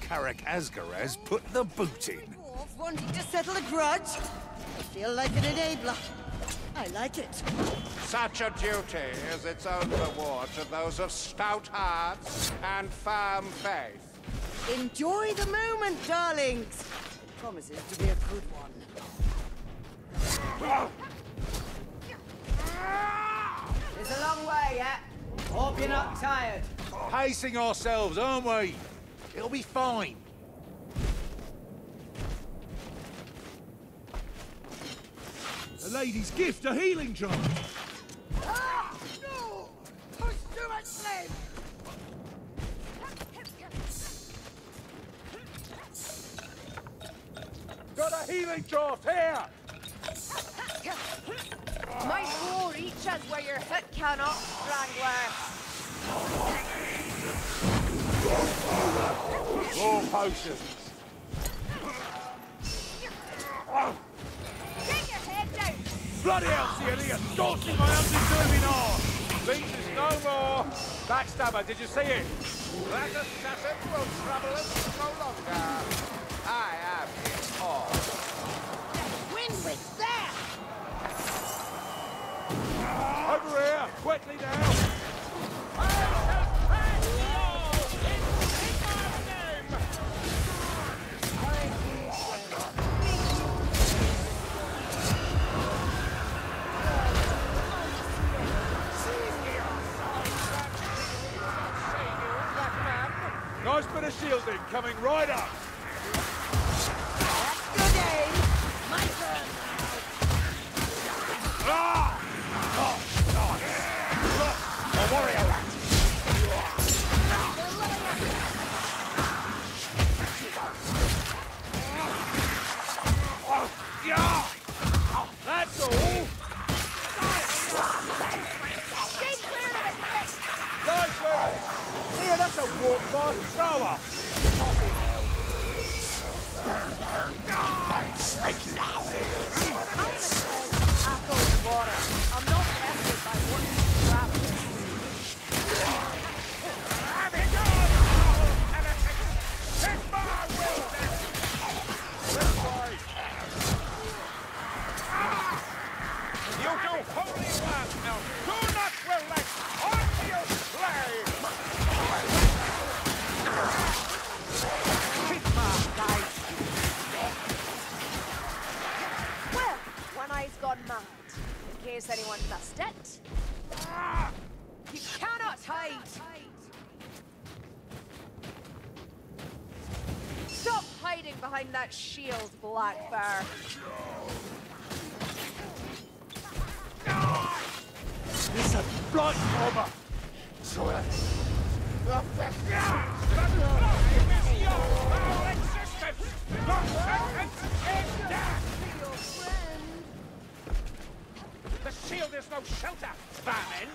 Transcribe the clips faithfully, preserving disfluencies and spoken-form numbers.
Karak Asgaraz put the boot in. Dwarf wanting to settle a grudge? I feel like an enabler. I like it. Such a duty is its own reward to those of stout hearts and firm faith. Enjoy the moment, darlings. It promises to be a good one. It's a long way yet. Hope you're not tired. Pacing ourselves, aren't we? It'll be fine. The lady's gift, a healing jar. Ah! No! Push too much slave! Got a healing draft here! My bow reaches where your hit cannot, Strangler. More potions. Get your head down! Bloody hell, Cialia! Scorching my undeserving arm! Beaches no more! Backstabber, did you see it? That assassin will trouble us no longer. I am his all. Wind was there! Over here! Quickly now! Nice bit of shielding coming right up! That's good aim! My turn! Ah! Oh, nice! Look, a warrior rat! Oh, yeah! Oh, that's all! Stay clear of it! Nice work! Here, that's a walk by thrower! I'm not affected by what you grab. You do holy well now. Do not relent. On your slay. Well, one eye's gone mad. In case anyone missed it. You cannot hide! Stop hiding behind that shield, Blackbear. It's a blight bomber! Sorry. The shield is no shelter, vermin!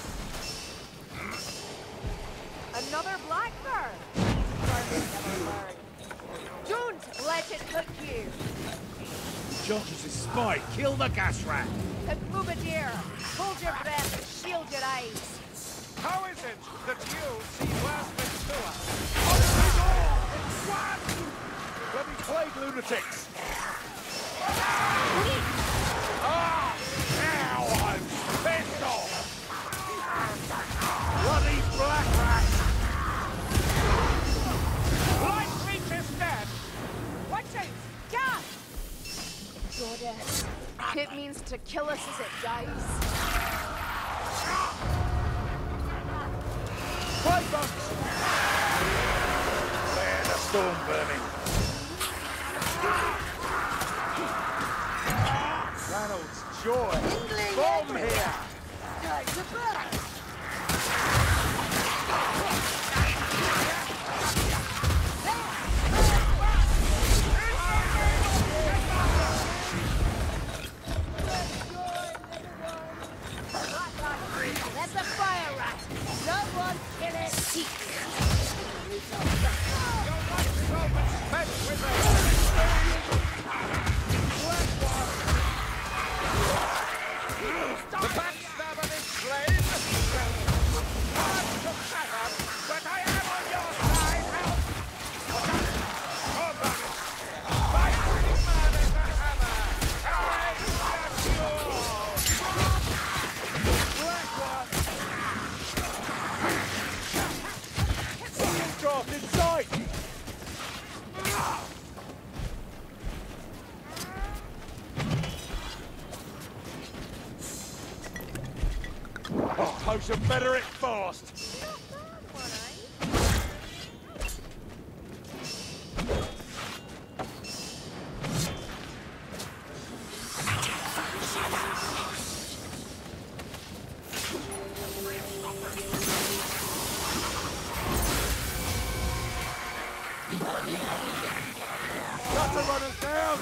Another Blackbear! Don't let it hook you! Josh's spy, kill the gas rat! Boubadir, hold your breath and shield your eyes. How is it that you see worse than Tua? Bloody plague lunatics! Ah! Now I'm pissed off! Bloody black rat! Light reach is dead! Watch out! Gas! Goddess. It means to kill us as it dies. Fight bunks! Where the storm burning? Ranald's joy! England Bomb everywhere. here! Time to burn! That's a fire rat! Someone kill it! Seek! The backstabber is slain! Hard to fathom, but I am on your side! Help! potion, better it fast. Not bad one, eh? Got to run us down.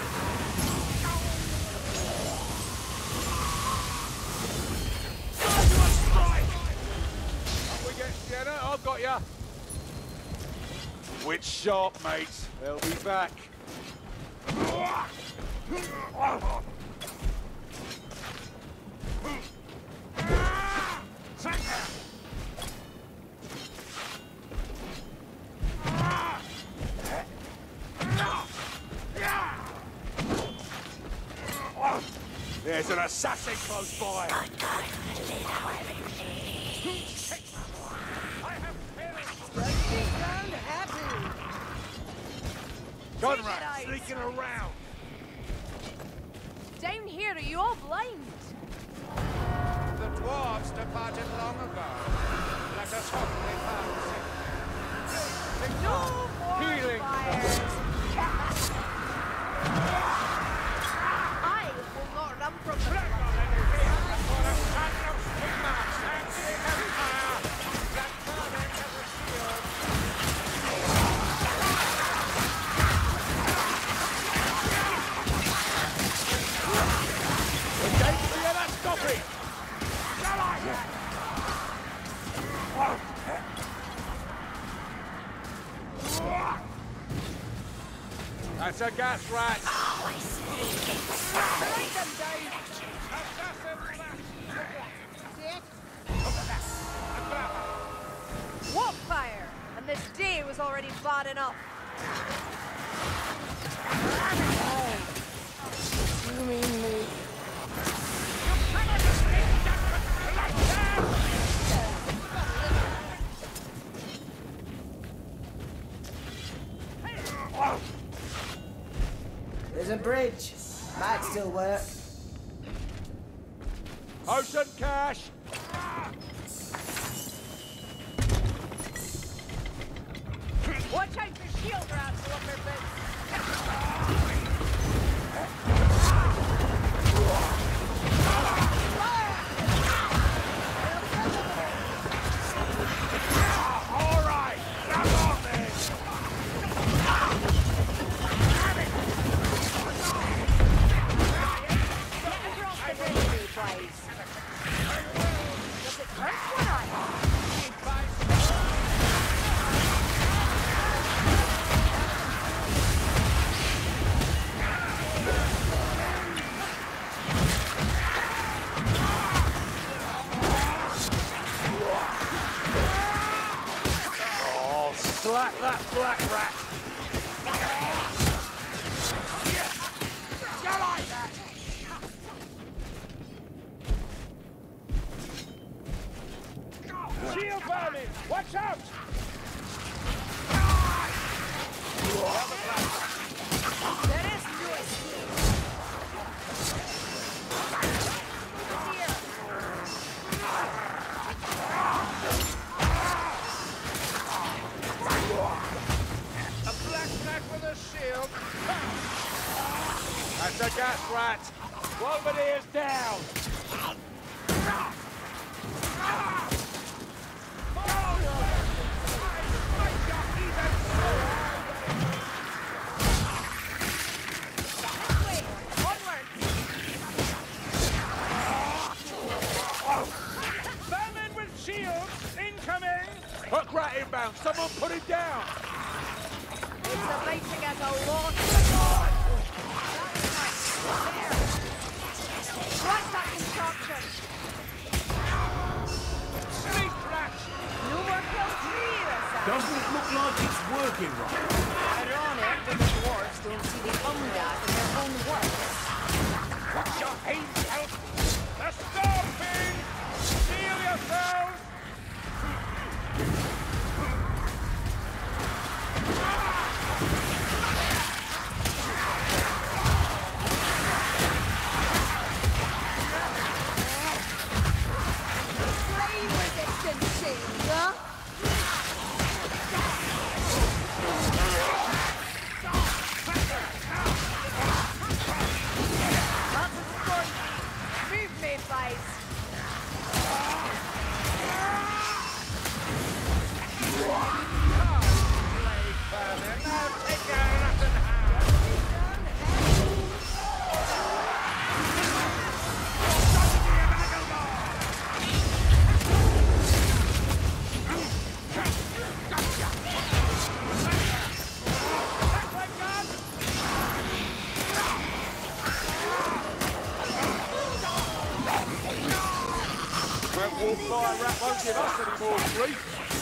Up we get, Sienna. I've got ya. Witch sharp, mates. They'll be back. There's an assassin close by. Sound happy. Conrad, sneaking around. Down here, are you all blind? The dwarves departed long ago. Let us hope they found safety. No more Healing. fires. I will not run from the flood. That's a gas rat. What fire? And this day was already bad enough. There's a bridge. Might still work. Potion cash. Watch out for shield rats, lumberboots. All right, come on then. Get across the bridge, please. Does it hurt one eye? Oh, slap that black rat. You like that? Shield vermin! Watch out! There is no escape. Here. A black rat with a shield. That's a gas rat. Wolverine's down. Wait, onwards. Vermin with shields incoming. Hook rat inbound. Someone put him down. It's abating as a lot. There. Right that construction. Sneak rat. No more kills for you, sir. Doesn't look like it's working right. Ironic that the dwarves don't see the undead in their own work. Watch your hands out. The stomping. Seal yourselves. Slay with fire rat won't give us any more grief.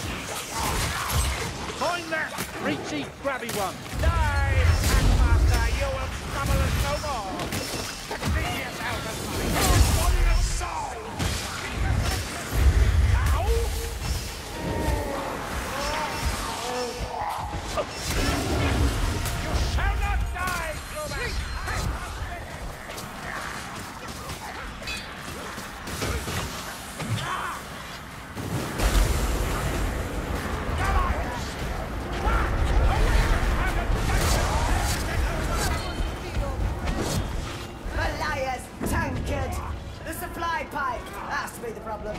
Find that reachy, grabby one. Die, Packmaster, you will trouble us no more. Convenience out of my body and soul. Now? You shall not die, Crobat! Elias, tankard! The supply pipe! That's to be the problem.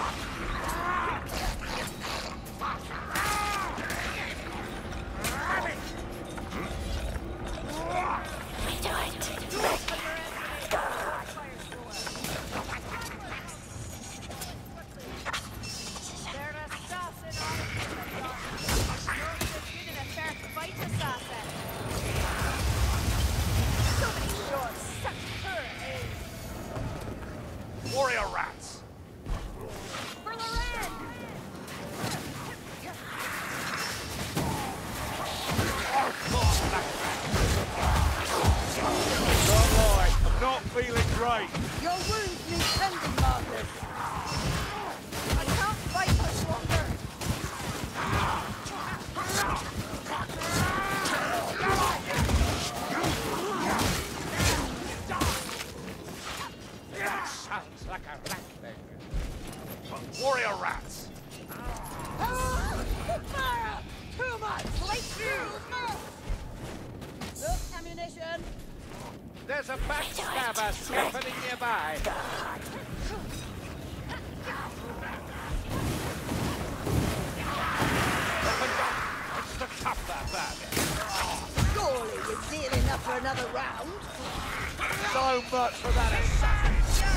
Warrior rats! For Loren! Don't lie, I'm not feeling great. Your wounds need tending, Marcus. I can't fight much longer. That sounds like a rat thing. Warrior rats! Too much! Blake through! Look, ammunition. There's a backstabber scaffolding nearby. It's the tougher bad. Surely you've seen enough for another round. So much for that assassin!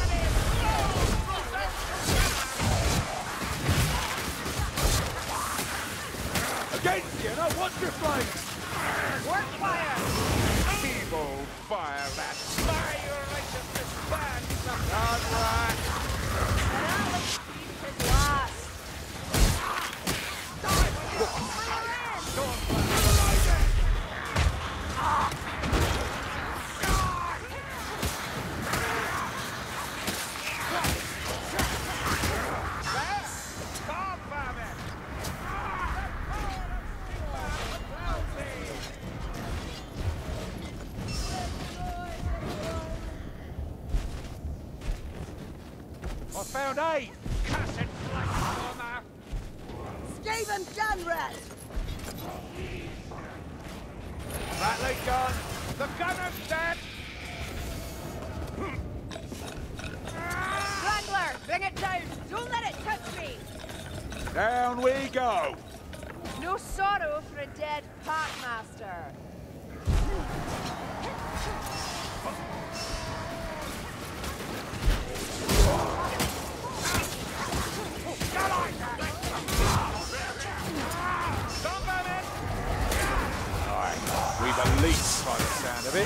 Against you, now watch your flanks! Work fire! Evil fire rat. By your righteousness, burn some All right. His last. I found aid! cussed black Skaven Janrat! Rattling gun! The gunner's dead! Wrangler, bring it down! Don't let it touch me! Down we go! No sorrow for a dead Packmaster. We've a lease by the sound of it.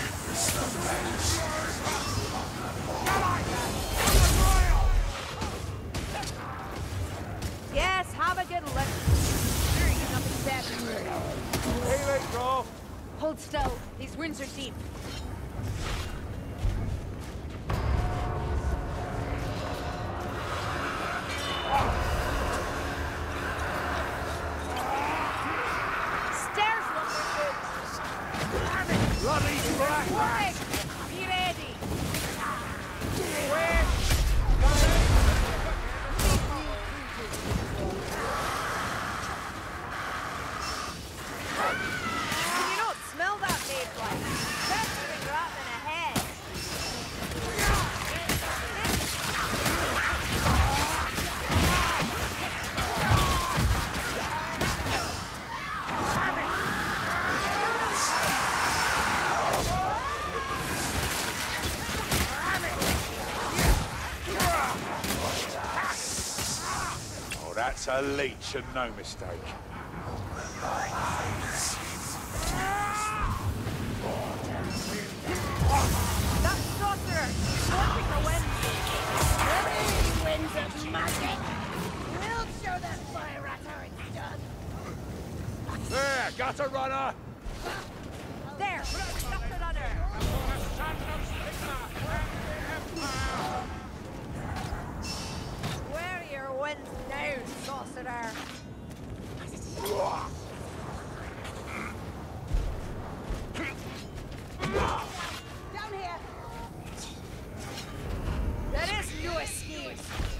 Yes, have a good look. Sure, you've nothing better. Healing draw. Hold still. These wounds are deep. Stairs look good. Bloody black! Warwick, be ready. Can you not smell that mayfly? Pestering rat in a head. Oh, that's a leech and no mistake. That sorcerer, swapping the wind. Winds of magic. gutter runner! There! Stop the runner! For the son of Sigma and the Empire! Where are your winds now, sorcerer? Down here! There is no escape!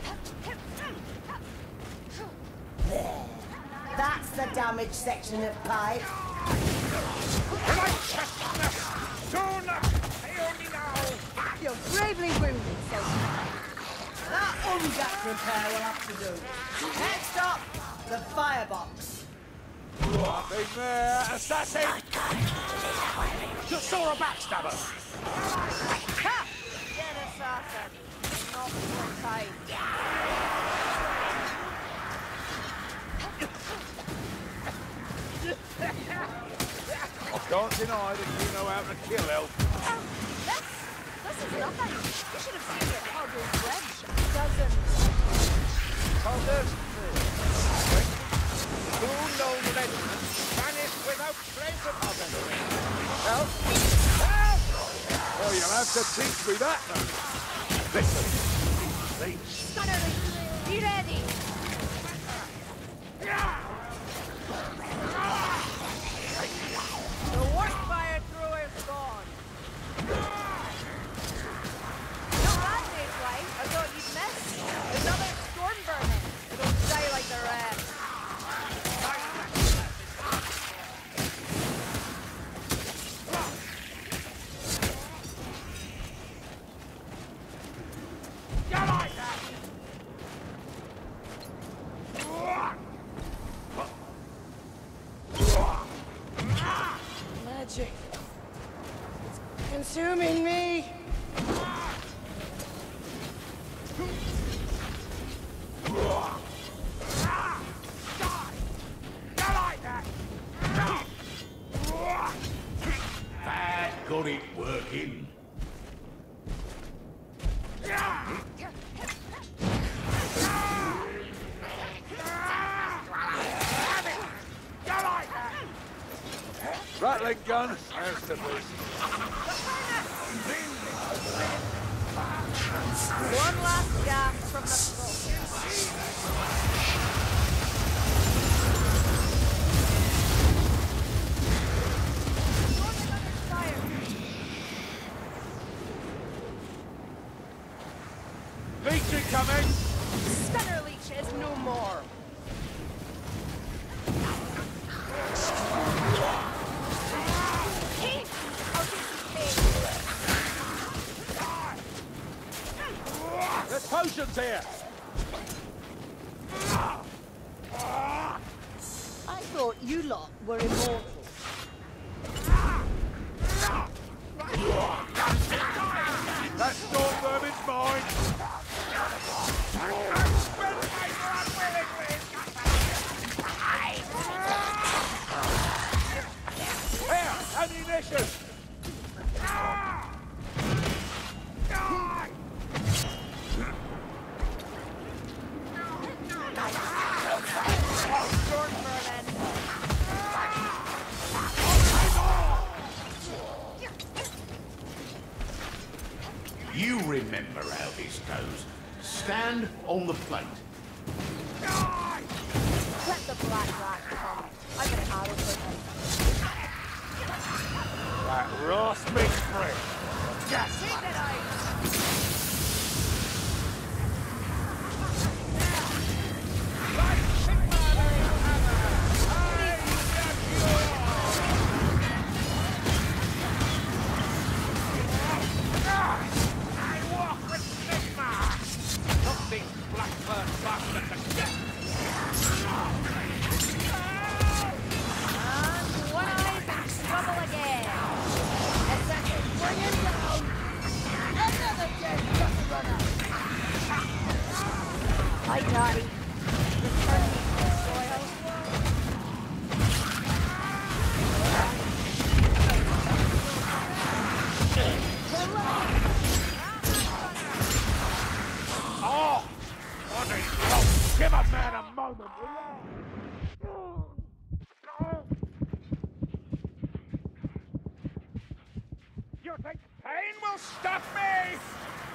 That's the damaged section of pipe. Righteousness! Soon! Only now! You're bravely wounded, Soldier. That unjack repair will have to do. Next up, the firebox. Nothing there, assassin! Just saw a backstabber! Ha! Dead assassin! Not for time. I can't deny that you know how to kill elf. Um, this, this is nothing. You should have seen it. Hardwood Bridge. Dozens. Holders, two known regiments vanished without trace of others. Help! Help! Well, you'll have to teach me that then. Listen, Leech. Stunner, be ready. The worst fire thrower is gone. No bad days, right? I thought you'd miss. Another storm burning. They don't die like the rest. You like that? Magic. It's consuming me. That got it working. Rattling gun, as to be. One last gasp from the smoke. Leech incoming! Stunner Leech is no more. Hey, I'll take some pain. There's potions here! I thought you lot were immortal. That storm vermin's mine! Here, ammunition! Storm vermin. You remember how this goes. Stand on the plate. Let the black rat come. I've got an arrow for him. That Ross big friend! Yes! Take that out. And one eye's in trouble again. Assassin, bring him down. Another dead gutter runner. Hi, Daddy. Return me to the soil. Oh! What a oh, give a man a moment, will you? stop me!